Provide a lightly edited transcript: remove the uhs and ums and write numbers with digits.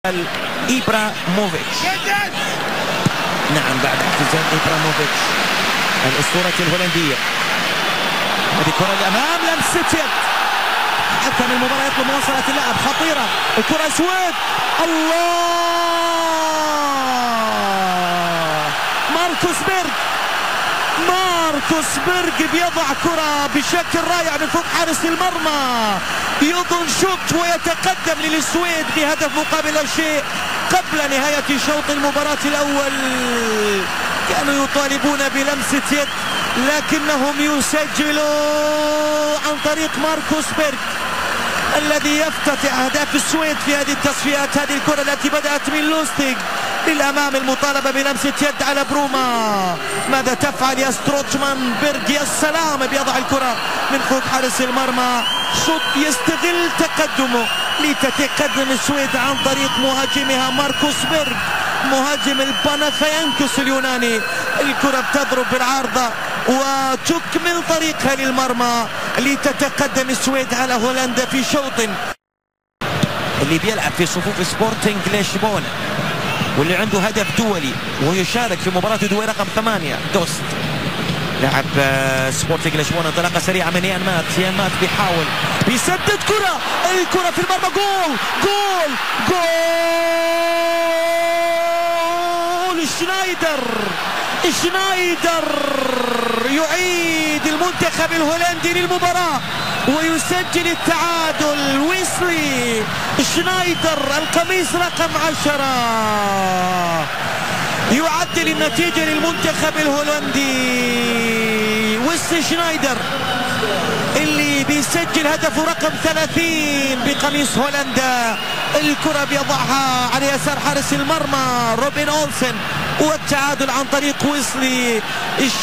إبراهيموفيتش. نعم، بعد اعتزال إبراهيموفيتش الأسطورة الهولندية. هذه كرة الأمام، لمسة يد. حكم المباراة يطلب مواصلة اللعب، خطيرة الكرة. سويد، الله، ماركوس بيرغ بيضع كرة بشكل رائع من فوق حارس المرمى. يظن شوت ويتقدم للسويد بهدف مقابل لا شيء قبل نهاية شوط المباراة الأول. كانوا يطالبون بلمسة يد لكنهم يسجلوا عن طريق ماركوس بيرغ الذي يفتتح أهداف السويد في هذه التصفيات. هذه الكرة التي بدأت من لوستيغ للأمام، المطالبة بلمسة يد على بروما. ماذا تفعل يا ستروتشمان؟ بيرغ يا سلام، بيضع الكرة من فوق حارس المرمى. شوط يستغل تقدمه لتتقدم السويد عن طريق مهاجمها ماركوس بيرغ، مهاجم الباناثينايكوس اليوناني. الكرة بتضرب بالعارضة وتكمل طريقها للمرمى لتتقدم السويد على هولندا في شوط اللي بيلعب في صفوف سبورتينغ لشبونة واللي عنده هدف دولي ويشارك في مباراة دولي رقم 8. دوست لاعب سبورتينغ لشبونة، انطلاقة سريعة من يان مات بيحاول بيسدد كرة، الكرة في المرمى. جول شنايدر يعيد المنتخب الهولندي للمباراة ويسجل التعادل. ويسلي شنايدر القميص رقم 10 يعدل النتيجة للمنتخب الهولندي. ويسلي شنايدر اللي بيسجل هدفه رقم 30 بقميص هولندا. الكرة بيضعها على يسار حارس المرمى روبن أولسن، والتعادل عن طريق ويسلي.